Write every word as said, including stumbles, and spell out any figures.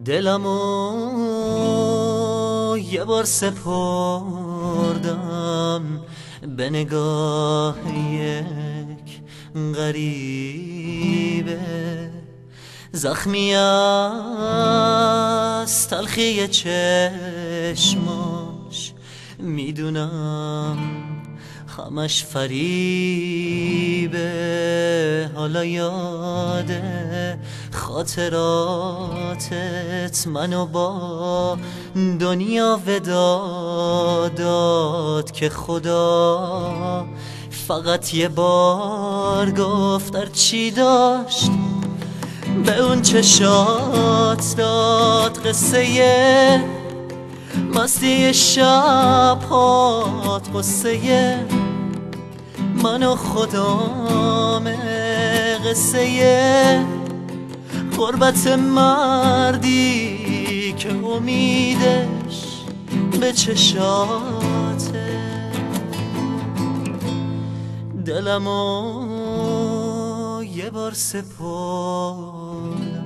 دلمو یه بار سپردم به نگاه یک غریبه، زخمی از تلخی چشماش میدونم همش فریبه. حالا یاده خاطراتت منو با دنیا ودا داد که خدا فقط یه بار گفت هر چی داشت به اون چشات داد. قصه مستی شبهات، قصه من و خدامه، قصه غربت مردی که امیدش به چشاته. دلمو یه بار سپردم